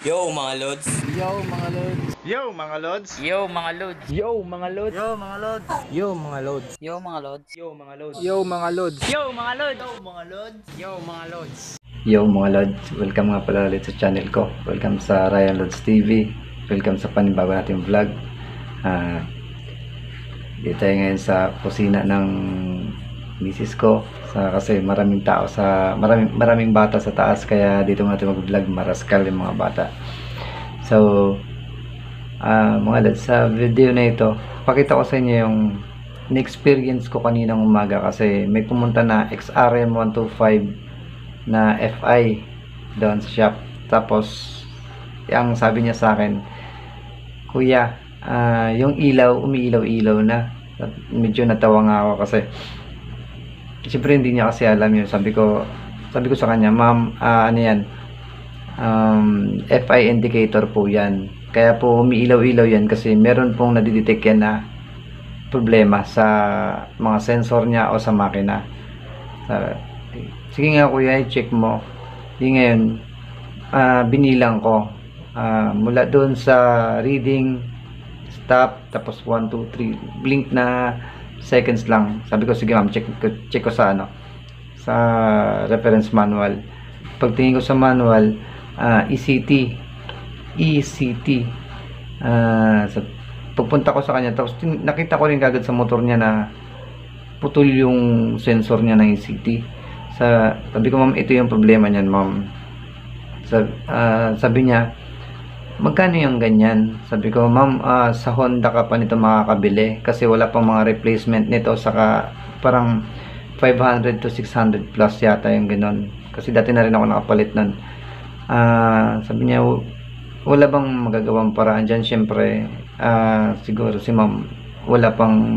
Yo mga lods. Yo mga lods. Yo mga lods. Yo mga lods. Yo mga lods. Yo mga lods. Yo mga lods. Yo mga lods. Yo mga lods. Yo mga lods. Yo mga lods. Yo mga lods. Yo mga lods. Yo mga Lods, welcome nga pala ulit sa channel ko. Welcome sa Ryan Lods TV. Welcome sa panibago nating vlog. Dito tayo ngayon sa kusina ng misis ko. Kasi maraming tao maraming bata sa taas, kaya dito natin mag-vlog, maraskal yung mga bata. So mga Lods, sa video na ito, pakita ko sa inyo yung na-experience ko kaninang umaga, kasi may pumunta na XRM 125 na FI doon sa shop. Tapos ang sabi niya sa akin, kuya, yung ilaw umiilaw-ilaw na. Medyo natawa nga ako, kasi siyempre hindi niya kasi alam yun. Sabi ko sa kanya, ma'am, ano yan, FI indicator po yan, kaya po umiilaw-ilaw yan kasi meron pong nadidetect yan na problema sa mga sensor niya o sa makina. Sige nga kuya, i-check mo. Di ngayon, binilang ko. Mula doon sa reading, stop, tapos 1, 2, 3, blink na seconds lang. Sabi ko, sige ma'am, check ko sa sa reference manual. Pagtingin ko sa manual, ECT. Pagpunta ko sa kanya, tapos nakita ko rin kagad sa motor niya na putol yung sensor niya ng ECT. Sabi ko, ma'am, ito yung problema niyan, ma'am. Sabi niya, magkano yung ganyan? Sabi ko, ma'am, sa Honda ka pa nito makakabili kasi wala pang mga replacement nito, saka parang 500 to 600 plus yata yung ganon, kasi dati na rin ako nakapalit nun. Sabi niya, wala bang magagawang paraan dyan? Syempre, siguro si ma'am wala pang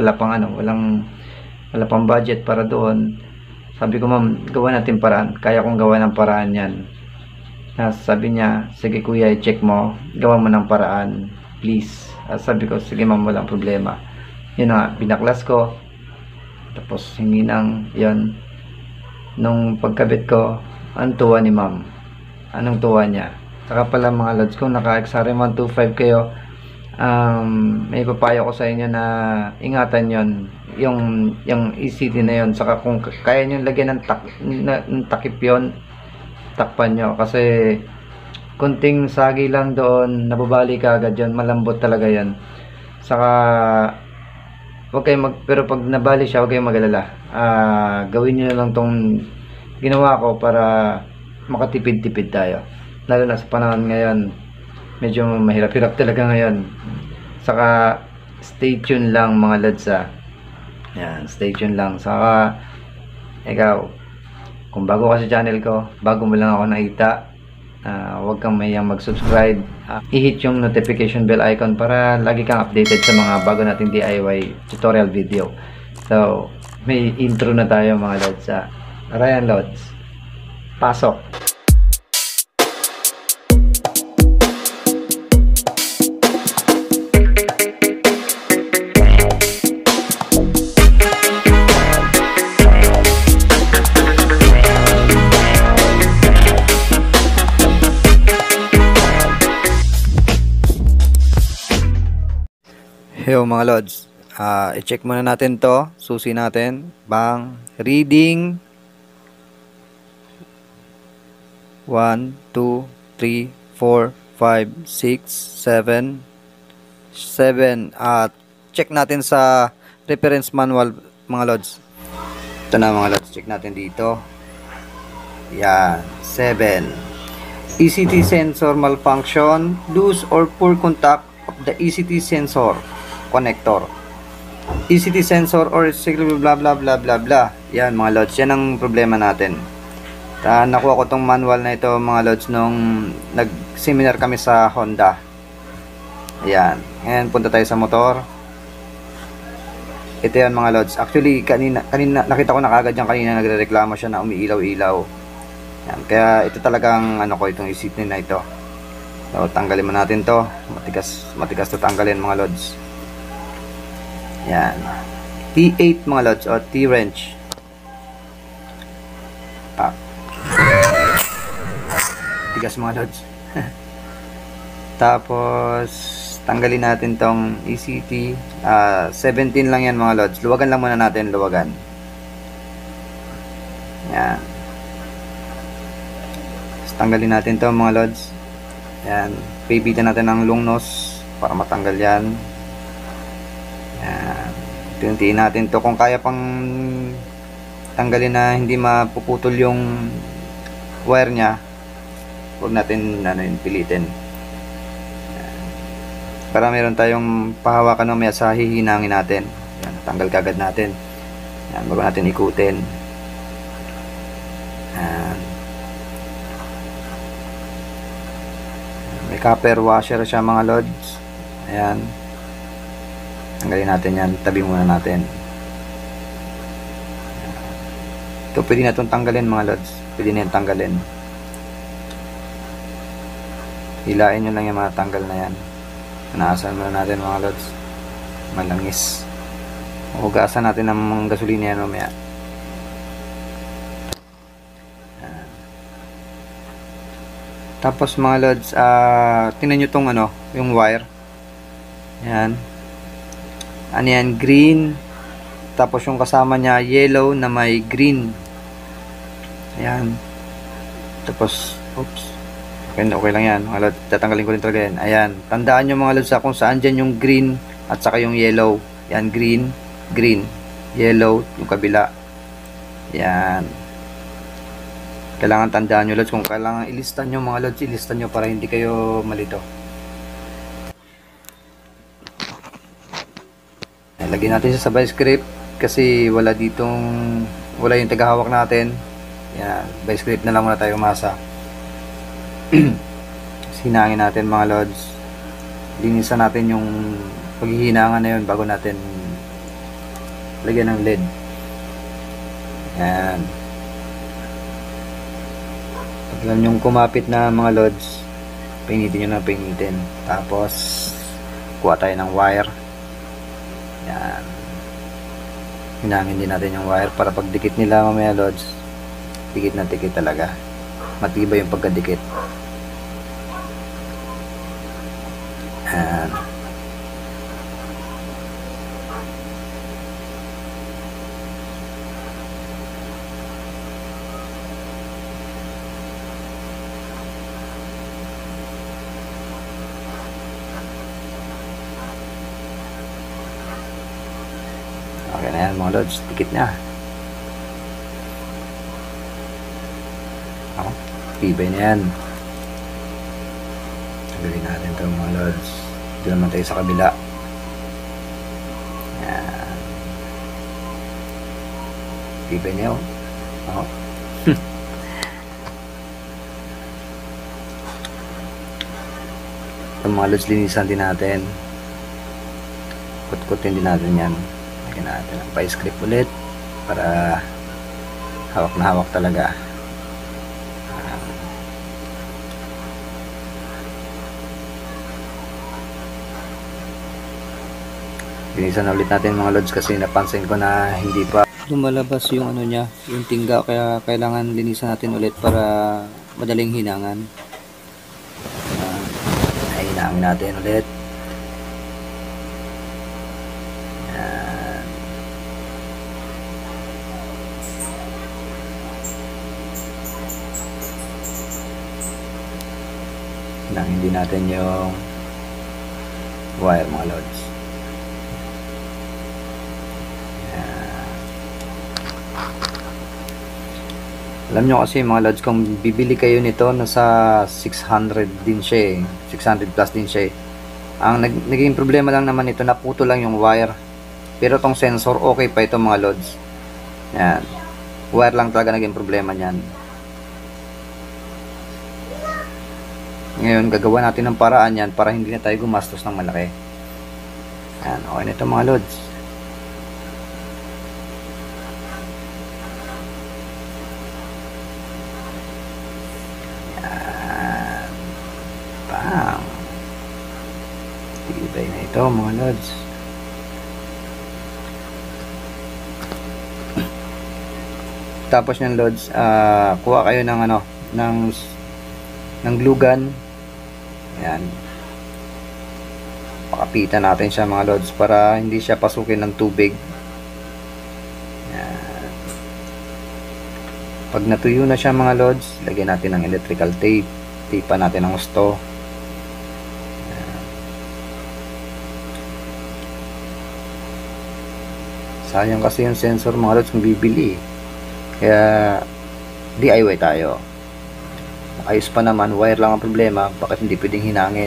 budget para doon. Sabi ko, ma'am, gawa natin paraan. Kaya kong gawa ng paraan yan. Sabi niya, sige kuya, i-check mo. Gawa mo ng paraan, please. Sabi ko, sige ma'am, walang problema. Yun nga, binaklas ko. Tapos, hininang, yun. Nung pagkabit ko, ang tuwa ni ma'am. Anong tuwa niya? Saka pala mga lods, kung naka-XRM 125 kayo, may papayo ko sa inyo na ingatan yon, yung ECT na yon. Saka kung kaya nyo lagyan ng takip yon, takpan nyo, kasi kunting sagi lang doon, nababali ka agad yon, malambot talaga yan. Saka pero pag nabali siya, huwag kayong magalala. Gawin nyo lang tong ginawa ko para makatipid-tipid tayo, lalo na sa panahon ngayon. Medyo mahirap-hirap talaga ngayon. Saka stay tuned lang mga lods. Yan, stay tuned lang. Saka ikaw, kung bago ka sa channel ko, bago mo lang ako nakita, huwag kang mayang mag-subscribe. I-hit yung notification bell icon para lagi kang updated sa mga bago nating DIY tutorial video. So, may intro na tayo mga lods. Ryan Lods, pasok! Yo mga lods, i-check muna natin to, susi natin, bang, reading 1, 2, 3, 4, 5, 6, 7 at check natin sa reference manual mga lods. Ito na mga lods, check natin dito. Yan, 7. ECT sensor malfunction, loose or poor contact of the ECT sensor connector. ECT sensor or blah blah blah blah blah. Yan mga lods, yan ang problema natin. Nakuha ko tong manual na ito mga lods nung nag-seminar kami sa Honda. Yan. Ngayon punta tayo sa motor. Ito yan mga lods. Actually kanina nakita ko na kagad yan, kanina nagrereklamo siya na umiilaw-ilaw. Yan. Kaya ito talagang ko, itong ECT na ito. So tanggalin mo natin to. Matigas to tanggalin mga lods. Yan. T8 mga lods o T-wrench. Tigas mga lods. Tapos tanggalin natin tong ECT. 17 lang yan mga lods. Luwagan lang muna natin, luwagan. Yan. Tapos tanggalin natin to mga lods. Yan. Pipitan natin ng long nose para matanggal yan. Yan. Tuntiin natin to kung kaya pang tanggalin na hindi mapuputol yung wire nya. Huwag natin pilitin. Yan. Para meron tayong pahawakan mamaya sa hihinangin natin. Yan. Tanggal kagad natin. Yan. Bago natin ikutin. Yan. May copper washer siya mga lods. Ayan. Tanggalin natin yan. Tabi muna natin. Ito pwede na itong tanggalin mga lods. Pwede na yung tanggalin. Hilain nyo lang yung mga tanggal na yan. Naasan muna natin mga lods. Malangis. Hugasan natin ng gasolina yan mamaya. Tapos mga lods, tingnan nyo tong yung wire. Ayan. Ano yan? Green. Tapos yung kasama niya, yellow na may green. Ayan. Tapos, oops. Okay lang yan. Mga lods, tatanggalin ko rin talaga yan. Ayan. Tandaan nyo mga lods kung saan dyan yung green at saka yung yellow. Yan, green, green. Yellow, yung kabila. Ayan. Kailangan tandaan nyo lods. Kung kailangan ilistan nyo mga lods, ilistan nyo para hindi kayo malito. Lagyan natin siya sa vice grip kasi wala yung tagahawak natin. Yan, vice grip na lang muna tayo umasa. Hinangin natin mga lods. Linisan natin yung paghihinangan na yun bago natin lagyan ng led. Yan. Pag alam yung kumapit na mga lods, painitin nyo na painitin. Tapos kuha tayo ng wire. Yan. Hinangin din natin yung wire para pag dikit nila mamaya lods, dikit na dikit talaga. Matibay yung pagkadikit. Yan. Okay na yan mga lods, dikit na. Tibay na yan. Gawin natin ito mga lods. Dito naman tayo sa kabila. Yan. Tibay na yun. Ito mga lods, linisan din natin. Kut-kutin din natin yan. Lagyan natin ang vice grip ulit para hawak na hawak talaga. Linisan na ulit natin mga lods kasi napansin ko na hindi pa lumalabas yung niya, yung tingga, kaya kailangan linisan natin ulit para madaling hinangan. Ay, hinangin natin ulit. Hinangin din natin yung wire mga lods. Alam nyo kasi mga lods, kung bibili kayo nito, nasa 600 din siya 600 plus din siya Ang naging problema lang naman ito, naputo lang yung wire. Pero tong sensor, okay pa ito mga lods. Yan. Wire lang talaga naging problema niyan. Ngayon, gagawa natin ng paraan yan para hindi na tayo gumastos ng malaki. Yan. Okay na ito mga lods. Tibay na ito mga lods. Tapos ng lods, kuha kayo ng ng glue gun. Ayan. Pakapitan natin siya mga lods para hindi siya pasukin ng tubig. Yan. Pag natuyo na siya mga lods, lagyan natin ng electrical tape. Tipan natin ang gusto. Sayang kasi yung sensor mga lods kung bibili. Kaya DIY tayo. Ayos pa naman, wire lang ang problema, bakit hindi pwedeng hinangin?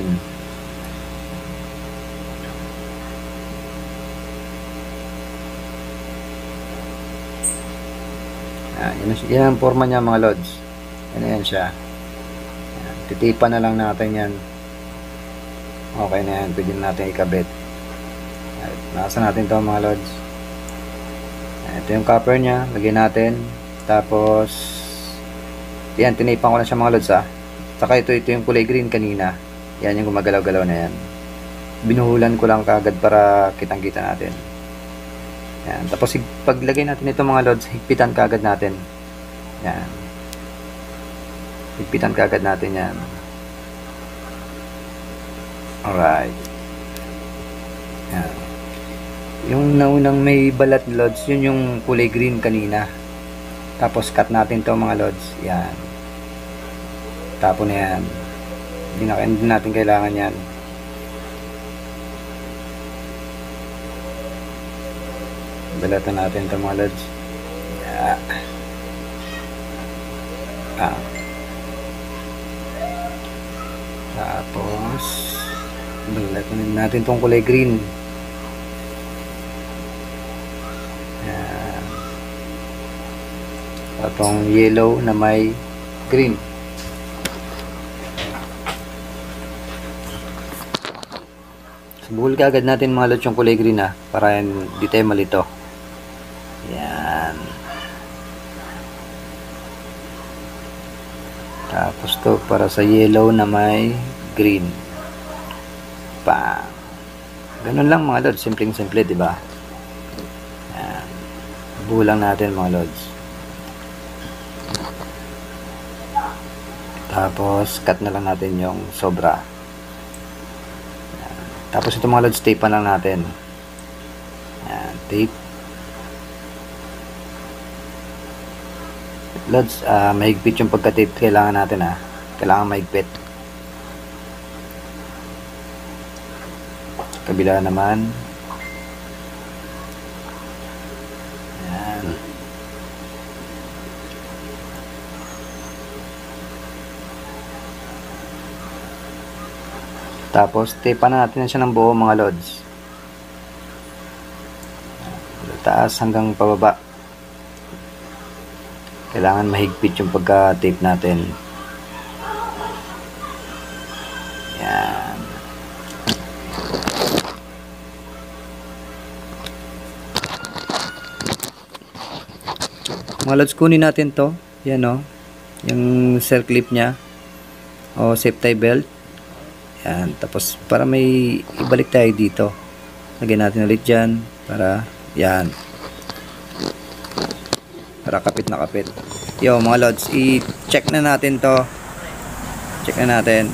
Yan ang forma niya mga lods. Yan siya. Yan. Titipan na lang natin yan. Okay na yan, pwede natin ikabit. Nasa natin to mga lods. Ito yung copper niya, lagyan natin. Tapos yan, tinipan ko na siya mga lods ha. Saka ito yung kulay green kanina. Yan yung gumagalaw-galaw na yan. Binuhulan ko lang kagad para kitang-kita natin. Yan. Tapos paglagay natin ito mga lods, higpitan kagad natin. Yan. Higpitan kagad natin yan. Alright. Yan. Yung naunang may balat lods, yun yung kulay green kanina. Tapos cut natin to mga lods. Yan. Tapon na yan. Hindi natin kailangan yan. Balatan natin ito mga lods. Yeah. Tapos balatan natin itong kulay green. Yan. Itong yellow na may green. Buhol ka agad natin mga lods yung kulay green ha, para hindi tayo malito. Yan. Tapos to para sa yellow na may green. Pa. Ganun lang mga lods, simpleng-simple, di ba? Yan. Bulang natin mga lods. Tapos cut na lang natin yung sobra. Tapos ito mga lods, tape pa lang natin. Yan, tape. Lods, mahigpit yung pagka-tape. Kailangan natin ha. Kailangan mahigpit. Kabila naman. Yan. Tapos tape na natin siya ng buo mga lods. Taas hanggang pababa. Kailangan mahigpit yung pagka-tape natin. Yan. Mga lods, kunin natin to. Yan o. Yung circlip nya. O safety belt. Yan. Tapos para may ibalik tayo dito. Lagyan natin ulit dyan. Para yan. Para kapit na kapit. Yo mga lods, i-check na natin to. Check na natin.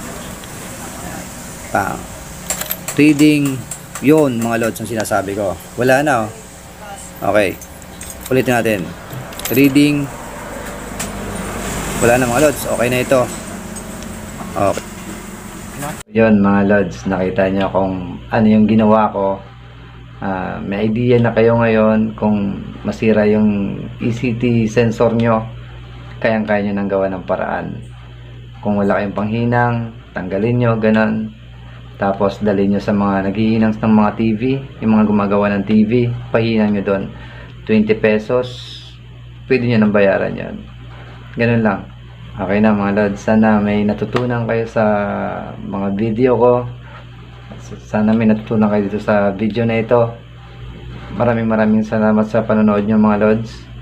Pang. Reading. Yun mga lods ang sinasabi ko. Wala na oh. Okay. Ulitin natin. Reading. Wala na mga lods. Okay na ito. Okay. Yun mga lods, nakita nyo kung ano yung ginawa ko. May idea na kayo ngayon kung masira yung ECT sensor nyo, kayang-kaya nyo nang gawa ng paraan. Kung wala kayong panghinang, tanggalin nyo, ganun. Tapos dalhin nyo sa mga naghihinang ng mga TV, yung mga gumagawa ng TV, pahinang nyo doon. 20 pesos, pwede nyo nang bayaran yon. Ganun lang. Okay na mga lods, sana may natutunan kayo sa mga video ko. Sana may natutunan kayo dito sa video na ito. Maraming salamat sa panonood nyo mga lods.